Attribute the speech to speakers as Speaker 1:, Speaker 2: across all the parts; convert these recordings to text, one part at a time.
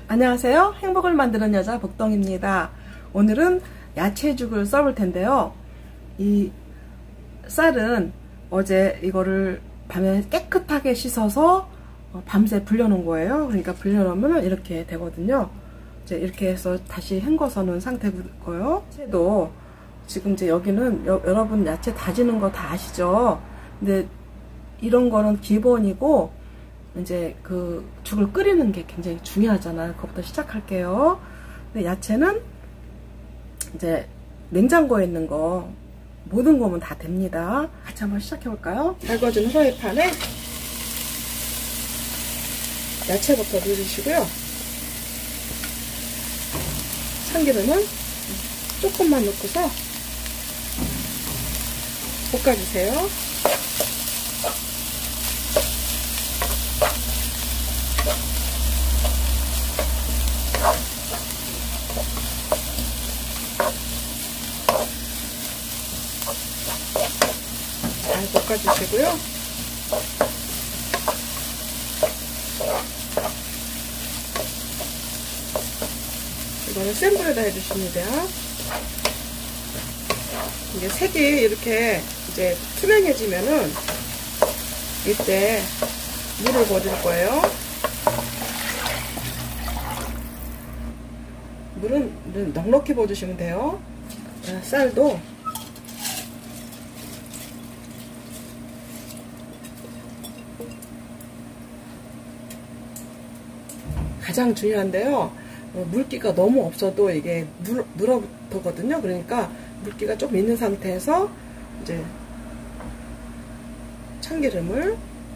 Speaker 1: 안녕하세요. 행복을 만드는 여자 복동입니다. 오늘은 야채죽을 써볼 텐데요. 이 쌀은 어제 이거를 밤에 깨끗하게 씻어서 밤새 불려놓은 거예요. 그러니까 불려놓으면 이렇게 되거든요. 이제 이렇게 해서 다시 헹궈서 놓은 상태고요. 야채도 지금 이제 여기는 여러분 야채 다지는 거 다 아시죠? 근데 이런 거는 기본이고 이제 그 죽을 끓이는 게 굉장히 중요하잖아요. 그것부터 시작할게요. 근데 야채는 이제 냉장고에 있는 거 모든 거면 다 됩니다. 같이 한번 시작해 볼까요? 달궈진 후라이팬에 야채부터 넣어주시고요. 참기름은 조금만 넣고서 볶아주세요. 잘 볶아주시고요. 이거는 센 불에다 해주십니다. 이게 색이 이렇게 이제 투명해지면은 이때 물을 부어줄 거예요. 물은 넉넉히 부어주시면 돼요. 쌀도 가장 중요한데요. 물기가 너무 없어도 이게 물어붙거든요. 그러니까 물기가 좀 있는 상태에서 이제 참기름을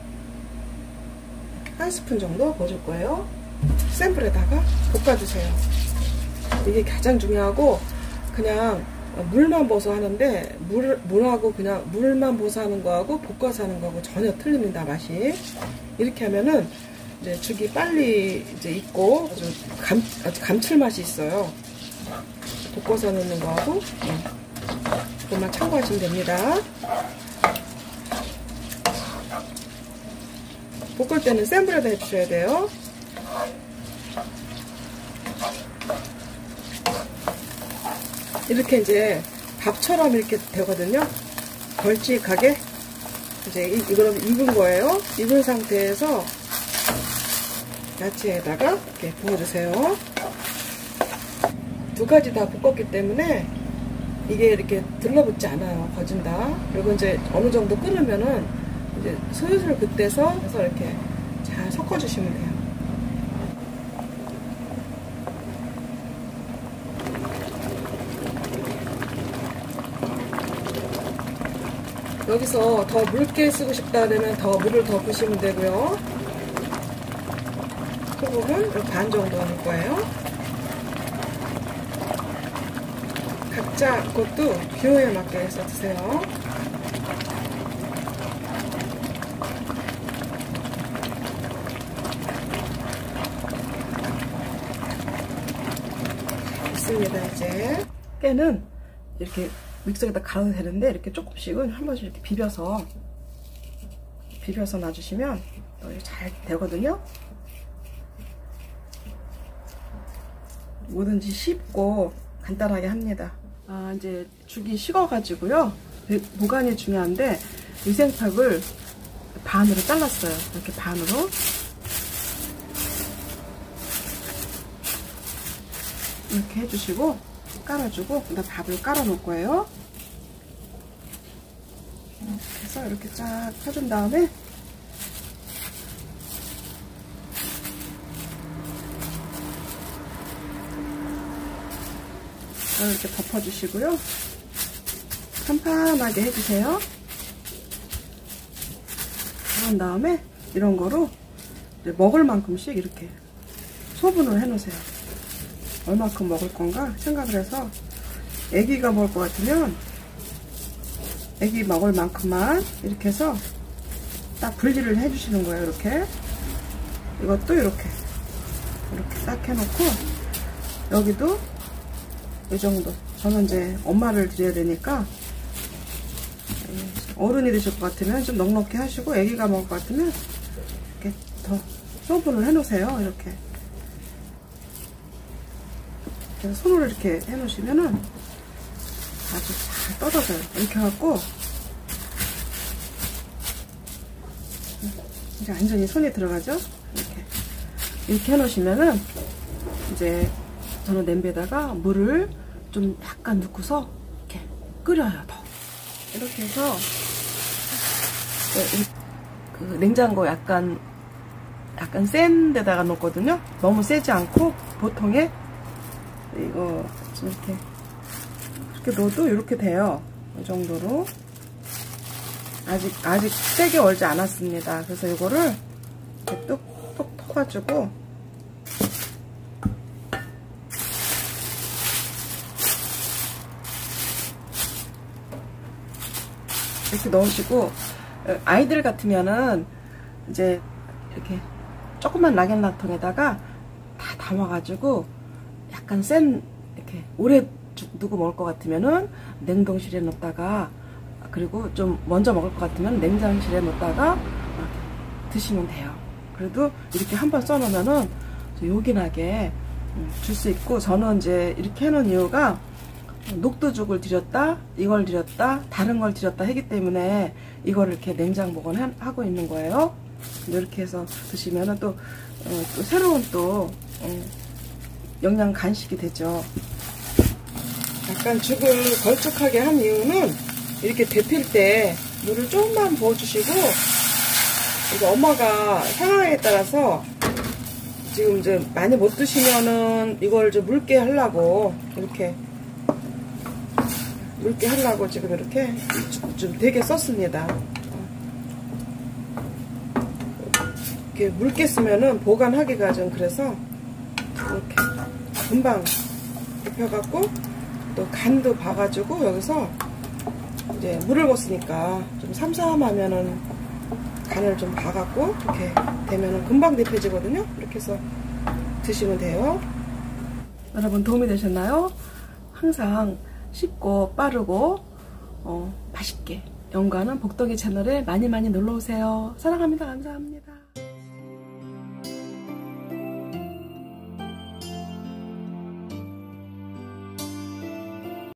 Speaker 1: 한 스푼 정도 부어줄 거예요. 센 불에다가 볶아주세요. 이게 가장 중요하고, 그냥 물만 부어서 하는데 물하고 그냥 물만 부어서 하는 거하고 볶아서 하는 거하고 전혀 틀립니다. 맛이. 이렇게 하면은 이제 죽이 빨리 이제 익고 아주 감칠맛이 있어요. 볶아서 넣는 거하고 그것만 참고하시면 됩니다. 볶을 때는 센 불에다 해주셔야 돼요. 이렇게 이제 밥처럼 이렇게 되거든요. 걸쭉하게 이제 이거는 익은 거예요. 익은 상태에서 야채에다가 이렇게 부어주세요. 두 가지 다 볶았기 때문에 이게 이렇게 들러붙지 않아요. 거진다. 그리고 이제 어느 정도 끓으면은 이제 슬슬 그때서 이렇게 잘 섞어주시면 돼요. 여기서 더 묽게 쓰고 싶다 그러면 더 물을 더 부으시면 되고요. 소금은 반 정도 넣을 거예요. 각자 그것도 기호에 맞게 해서 드세요. 있습니다. 이제 깨는 이렇게 믹서기에다 갈아도 되는데 이렇게 조금씩은 한 번씩 이렇게 비벼서 놔주시면 잘 되거든요. 뭐든지 쉽고 간단하게 합니다. 이제 죽이 식어가지고요. 보관이 중요한데 위생팍을 반으로 잘랐어요. 이렇게 반으로. 이렇게 해주시고 깔아주고 그다음 밥을 깔아 놓을 거예요. 이렇게 해서 이렇게 쫙 펴준 다음에 이렇게 덮어주시고요. 판판하게 해주세요. 그런 다음에 이런 거로 먹을 만큼씩 이렇게 소분을 해놓으세요. 얼마큼 먹을 건가 생각을 해서 애기가 먹을 것 같으면 애기 먹을 만큼만 이렇게 해서 딱 분리를 해주시는 거예요. 이렇게 이것도 이렇게 딱 해놓고 여기도 이 정도. 저는 이제 엄마를 드려야 되니까 어른이 드실 것 같으면 좀 넉넉히 하시고 애기가 먹을 것 같으면 이렇게 더 소분을 해 놓으세요. 이렇게 그래서 손으로 이렇게 해놓으시면은 아주 잘 떨어져요. 이렇게 해갖고 이제 완전히 손에 들어가죠. 이렇게 해놓으시면은 이제 저는 냄비에다가 물을 좀 약간 넣고서 이렇게 끓여요. 더 이렇게 해서 그 냉장고 약간 센 데다가 놓거든요. 너무 세지 않고 보통에 이거 좀 이렇게 넣어도 이렇게 돼요. 이 정도로 아직 세게 얼지 않았습니다. 그래서 이거를 이렇게 뚝뚝 터가지고 이렇게 넣으시고, 아이들 같으면은 이제 이렇게 조그만 락앤락통에다가 다 담아가지고 약간 센 이렇게 오래 두고 먹을 것 같으면은 냉동실에 넣었다가, 그리고 좀 먼저 먹을 것 같으면 냉장실에 넣었다가 드시면 돼요. 그래도 이렇게 한번 써놓으면은 요긴하게 줄 수 있고, 저는 이제 이렇게 해놓은 이유가 녹두죽을 드렸다, 이걸 드렸다, 다른 걸 드렸다 하기 때문에 이거를 이렇게 냉장 보관하고 있는 거예요. 이렇게 해서 드시면은 또 새로운 영양 간식이 되죠. 약간 죽을 걸쭉하게 한 이유는 이렇게 데필 때 물을 조금만 부어주시고, 이거 엄마가 상황에 따라서 지금 이제 많이 못 드시면은 이걸 좀 묽게 하려고 지금 이렇게 좀 되게 썼습니다. 이렇게 묽게 쓰면은 보관하기가 좀 그래서 이렇게 금방 데펴갖고 또 간도 봐가지고 여기서 이제 물을 먹었으니까 좀 삼삼하면은 간을 좀 봐갖고 이렇게 되면은 금방 데펴지거든요. 이렇게 해서 드시면 돼요. 여러분 도움이 되셨나요? 항상 쉽고 빠르고 맛있게 연구하는 복덕이 채널에 많이 놀러오세요. 사랑합니다. 감사합니다.